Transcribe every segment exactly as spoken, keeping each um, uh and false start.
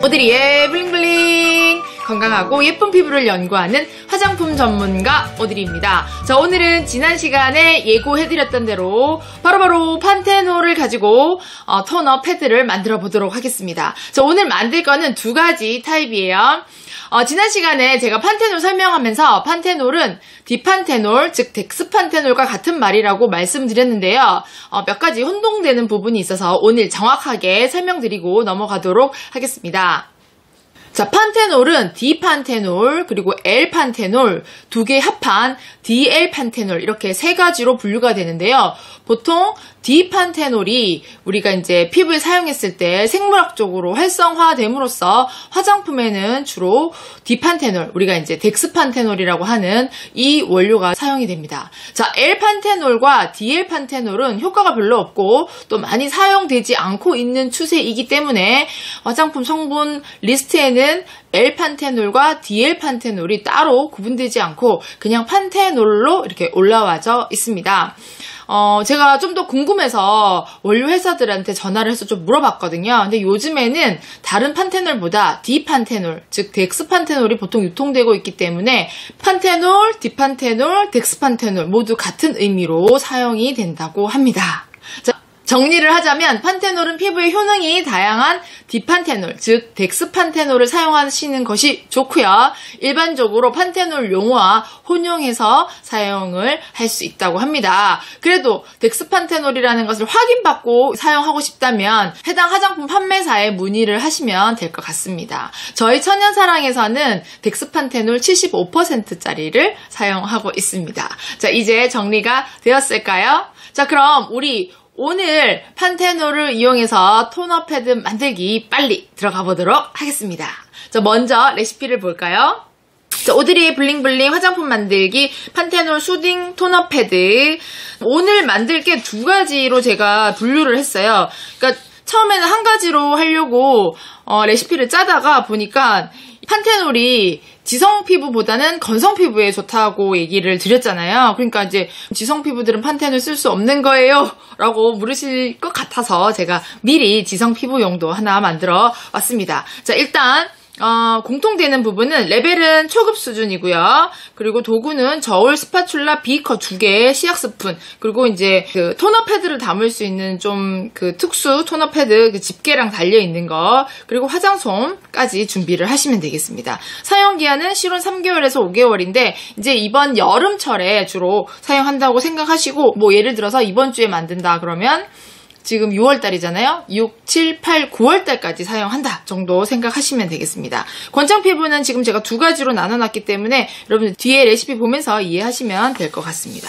오드리의 블링블링! 건강하고 예쁜 피부를 연구하는 화장품 전문가 오드리입니다. 자, 오늘은 지난 시간에 예고해드렸던 대로 바로바로 판테놀을 가지고 어, 토너 패드를 만들어 보도록 하겠습니다. 자, 오늘 만들 거는 두 가지 타입이에요. 어, 지난 시간에 제가 판테놀 설명하면서 판테놀은 디판테놀, 즉 덱스판테놀과 같은 말이라고 말씀드렸는데요. 어, 몇 가지 혼동되는 부분이 있어서 오늘 정확하게 설명드리고 넘어가도록 하겠습니다. 자, 판테놀은 디판테놀 그리고 L판테놀 두 개 합한 디엘판테놀 이렇게 세 가지로 분류가 되는데요. 보통 디판테놀이 우리가 이제 피부에 사용했을 때 생물학적으로 활성화됨으로써 화장품에는 주로 디판테놀, 우리가 이제 덱스판테놀이라고 하는 이 원료가 사용이 됩니다. 자, L판테놀과 디엘판테놀은 효과가 별로 없고 또 많이 사용되지 않고 있는 추세이기 때문에 화장품 성분 리스트에는 L판테놀과 디엘판테놀이 따로 구분되지 않고 그냥 판테놀로 이렇게 올라와져 있습니다. 어, 제가 좀 더 궁금해서 원료 회사들한테 전화를 해서 좀 물어봤거든요. 근데 요즘에는 다른 판테놀보다 디판테놀, 즉 덱스판테놀이 보통 유통되고 있기 때문에 판테놀, 디판테놀, 덱스판테놀 모두 같은 의미로 사용이 된다고 합니다. 자, 정리를 하자면 판테놀은 피부의 효능이 다양한 디판테놀, 즉 덱스판테놀을 사용하시는 것이 좋고요. 일반적으로 판테놀 용어와 혼용해서 사용을 할 수 있다고 합니다. 그래도 덱스판테놀이라는 것을 확인받고 사용하고 싶다면 해당 화장품 판매사에 문의를 하시면 될 것 같습니다. 저희 천연사랑에서는 덱스판테놀 칠십오 퍼센트짜리를 사용하고 있습니다. 자, 이제 정리가 되었을까요? 자, 그럼 우리 오늘 판테놀을 이용해서 토너 패드 만들기 빨리 들어가 보도록 하겠습니다. 자, 먼저 레시피를 볼까요? 자, 오드리의 블링블링 화장품 만들기 판테놀 수딩 토너 패드. 오늘 만들 게 두 가지로 제가 분류를 했어요. 그러니까 처음에는 한 가지로 하려고 어, 레시피를 짜다가 보니까 판테놀이 지성 피부보다는 건성 피부에 좋다고 얘기를 드렸잖아요. 그러니까 이제 지성 피부들은 판테놀 쓸 수 없는 거예요? 라고 물으실 것 같아서 제가 미리 지성 피부용도 하나 만들어 왔습니다. 자, 일단 어, 공통되는 부분은 레벨은 초급 수준이고요. 그리고 도구는 저울, 스파츌라, 비커 두 개, 시약 스푼, 그리고 이제 그 토너 패드를 담을 수 있는 좀 그 특수 토너 패드 그 집게랑 달려 있는 거, 그리고 화장솜까지 준비를 하시면 되겠습니다. 사용 기한은 실온 삼 개월에서 오 개월인데 이제 이번 여름철에 주로 사용한다고 생각하시고, 뭐 예를 들어서 이번 주에 만든다 그러면 지금 유월 달이잖아요. 육, 칠, 팔, 구월 달까지 사용한다 정도 생각하시면 되겠습니다. 권장 피부는 지금 제가 두 가지로 나눠놨기 때문에 여러분들 뒤에 레시피 보면서 이해하시면 될 것 같습니다.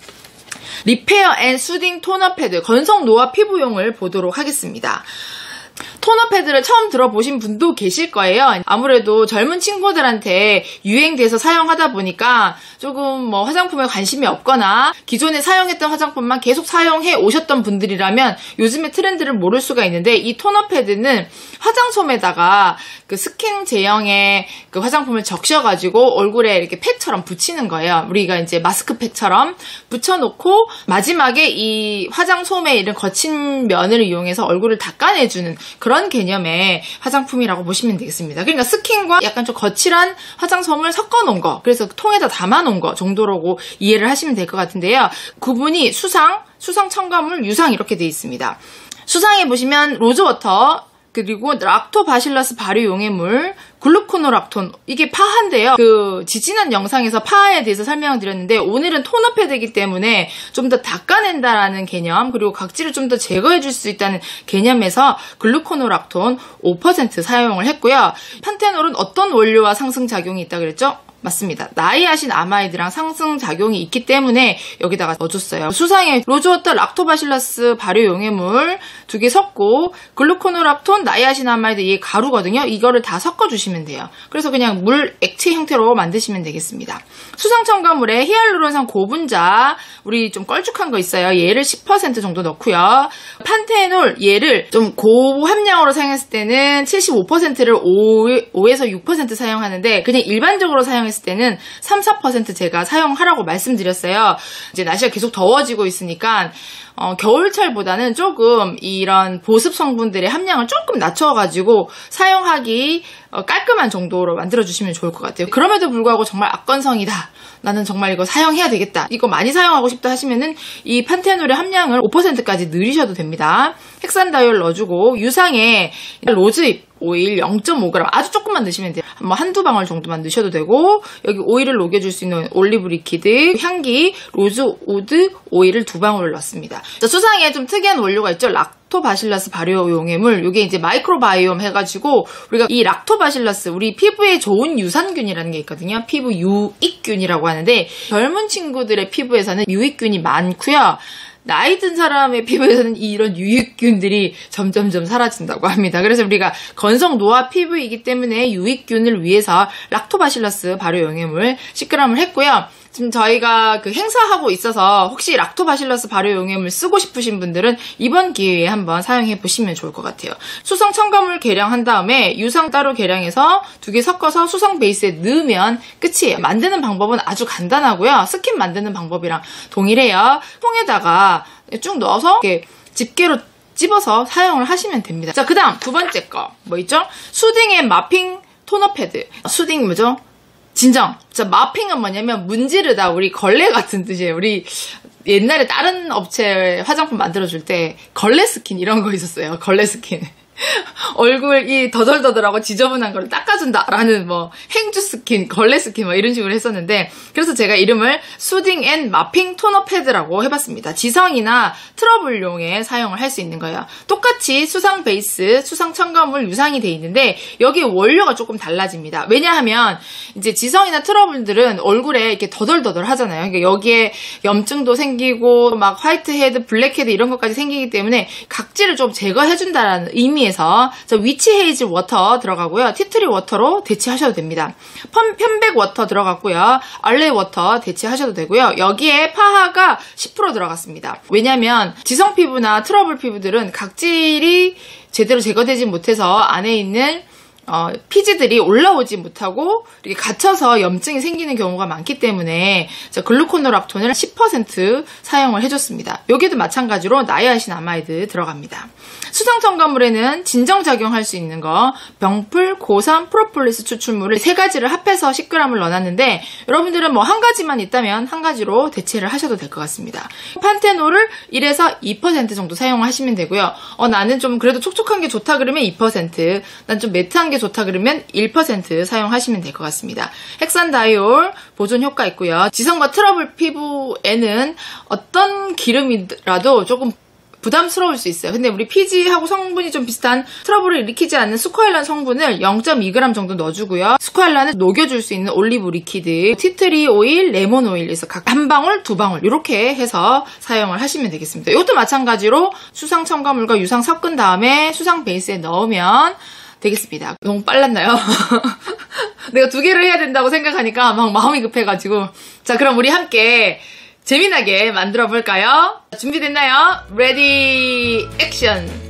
리페어 앤 수딩 토너 패드 건성 노화 피부용을 보도록 하겠습니다. 토너 패드를 처음 들어보신 분도 계실 거예요. 아무래도 젊은 친구들한테 유행돼서 사용하다 보니까 조금 뭐 화장품에 관심이 없거나 기존에 사용했던 화장품만 계속 사용해 오셨던 분들이라면 요즘의 트렌드를 모를 수가 있는데, 이 토너 패드는 화장솜에다가 그 스킨 제형의 그 화장품을 적셔가지고 얼굴에 이렇게 팩처럼 붙이는 거예요. 우리가 이제 마스크팩처럼 붙여놓고 마지막에 이 화장솜에 이런 거친 면을 이용해서 얼굴을 닦아내주는 그런 개념의 화장품이라고 보시면 되겠습니다. 그러니까 스킨과 약간 좀 거칠한 화장솜을 섞어 놓은 거, 그래서 통에다 담아 놓은 거 정도라고 이해를 하시면 될 것 같은데요. 구분이 수상, 수상 첨가물, 유상 이렇게 되어 있습니다. 수상에 보시면 로즈워터, 그리고 락토바실러스 발효 용해물, 글루코노락톤, 이게 파한데요. 그 지지난 영상에서 파에 대해서 설명을 드렸는데 오늘은 토너 패드이기 때문에 좀 더 닦아낸다라는 개념, 그리고 각질을 좀 더 제거해줄 수 있다는 개념에서 글루코노락톤 오 퍼센트 사용을 했고요. 판테놀은 어떤 원료와 상승작용이 있다고 그랬죠? 맞습니다. 나이아신 아마이드랑 상승작용이 있기 때문에 여기다가 넣어줬어요. 수상에 로즈워터, 락토바실러스 발효 용해물 두 개 섞고 글루코노락톤, 나이아신 아마이드 이게 가루거든요. 이거를 다 섞어주시면 돼요. 그래서 그냥 물 액체 형태로 만드시면 되겠습니다. 수상 첨가물에 히알루론산 고분자, 우리 좀 걸쭉한 거 있어요. 얘를 십 퍼센트 정도 넣고요. 판테놀 얘를 좀 고함량으로 사용했을 때는 칠십오 퍼센트를 오에서 육 퍼센트 사용하는데 그냥 일반적으로 사용 했을 때는 삼, 사 퍼센트 제가 사용하라고 말씀드렸어요. 이제 날씨가 계속 더워지고 있으니까 어, 겨울철보다는 조금 이런 보습 성분들의 함량을 조금 낮춰가지고 사용하기 어, 깔끔한 정도로 만들어주시면 좋을 것 같아요. 그럼에도 불구하고 정말 악건성이다, 나는 정말 이거 사용해야 되겠다, 이거 많이 사용하고 싶다 하시면은 이 판테놀의 함량을 오 퍼센트까지 늘리셔도 됩니다. 헥산다이올 넣어주고 유상에 로즈잎 오일 영 점 오 그램 아주 조금만 넣으시면 돼요. 뭐 한두 방울 정도만 넣으셔도 되고, 여기 오일을 녹여줄 수 있는 올리브 리퀴드, 향기 로즈우드 오일을 두 방울을 넣습니다. 수상에 좀 특이한 원료가 있죠. 락토바실러스 발효 용해물. 이게 이제 마이크로바이옴 해가지고 우리가 이 락토바실러스, 우리 피부에 좋은 유산균이라는 게 있거든요. 피부 유익균이라고 하는데 젊은 친구들의 피부에서는 유익균이 많고요. 나이 든 사람의 피부에서는 이런 유익균들이 점점점 사라진다고 합니다. 그래서 우리가 건성 노화 피부이기 때문에 유익균을 위해서 락토바실러스 발효 용해물 십 그램을 했고요. 지금 저희가 그 행사하고 있어서 혹시 락토바실러스 발효 용해물 쓰고 싶으신 분들은 이번 기회에 한번 사용해 보시면 좋을 것 같아요. 수성 첨가물 계량한 다음에 유상 따로 계량해서 두 개 섞어서 수성 베이스에 넣으면 끝이에요. 만드는 방법은 아주 간단하고요. 스킨 만드는 방법이랑 동일해요. 통에다가 쭉 넣어서 이렇게 집게로 찝어서 사용을 하시면 됩니다. 자, 그 다음 두 번째 거 뭐 있죠? 수딩 앤 마핑 토너 패드. 수딩 뭐죠? 진정. 자, 마핑은 뭐냐면 문지르다, 우리 걸레 같은 뜻이에요. 우리 옛날에 다른 업체 화장품 만들어줄 때 걸레 스킨 이런 거 있었어요. 걸레 스킨. 얼굴이 더덜더덜하고 지저분한 걸 닦아준다라는 뭐 행주 스킨, 걸레 스킨 뭐 이런 식으로 했었는데, 그래서 제가 이름을 수딩 앤 마핑 토너 패드라고 해봤습니다. 지성이나 트러블용에 사용을 할 수 있는 거예요. 똑같이 수상 베이스, 수상 첨가물 유상이 돼 있는데 여기 원료가 조금 달라집니다. 왜냐하면 이제 지성이나 트러블들은 얼굴에 이렇게 더덜더덜 하잖아요. 그러니까 여기에 염증도 생기고 막 화이트헤드, 블랙헤드 이런 것까지 생기기 때문에 각질을 좀 제거해준다라는 의미에서 위치 헤이즐 워터 들어가고요. 티트리 워터로 대체하셔도 됩니다. 편, 편백 워터 들어갔고요. 알레이 워터 대체하셔도 되고요. 여기에 파하가 십 퍼센트 들어갔습니다. 왜냐면 지성 피부나 트러블 피부들은 각질이 제대로 제거되지 못해서 안에 있는 어, 피지들이 올라오지 못하고 이렇게 갇혀서 염증이 생기는 경우가 많기 때문에 글루코노락톤을 십 퍼센트 사용을 해줬습니다. 여기도 마찬가지로 나이아신아마이드 들어갑니다. 수성 첨가물에는 진정작용할 수 있는 거 병풀, 고산, 프로폴리스 추출물을 세 가지를 합해서 십 그램을 넣어놨는데, 여러분들은 뭐 한 가지만 있다면 한 가지로 대체를 하셔도 될 것 같습니다. 판테놀을 일에서 이 퍼센트 정도 사용하시면 되고요. 어, 나는 좀 그래도 촉촉한 게 좋다 그러면 이 퍼센트, 난 좀 매트한 게 좋다 그러면 일 퍼센트 사용하시면 될 것 같습니다. 헥산다이올 보존 효과 있고요. 지성과 트러블 피부에는 어떤 기름이라도 조금 부담스러울 수 있어요. 근데 우리 피지하고 성분이 좀 비슷한 트러블을 일으키지 않는 스쿼알란 성분을 영 점 이 그램 정도 넣어주고요. 스쿼알란을 녹여줄 수 있는 올리브 리퀴드, 티트리 오일, 레몬 오일에서 각 한 방울, 두 방울 이렇게 해서 사용을 하시면 되겠습니다. 이것도 마찬가지로 수상 첨가물과 유상 섞은 다음에 수상 베이스에 넣으면 되겠습니다. 너무 빨랐나요? 내가 두 개를 해야 된다고 생각하니까 막 마음이 급해가지고. 자, 그럼 우리 함께 재미나게 만들어 볼까요? 준비됐나요? 레디 액션!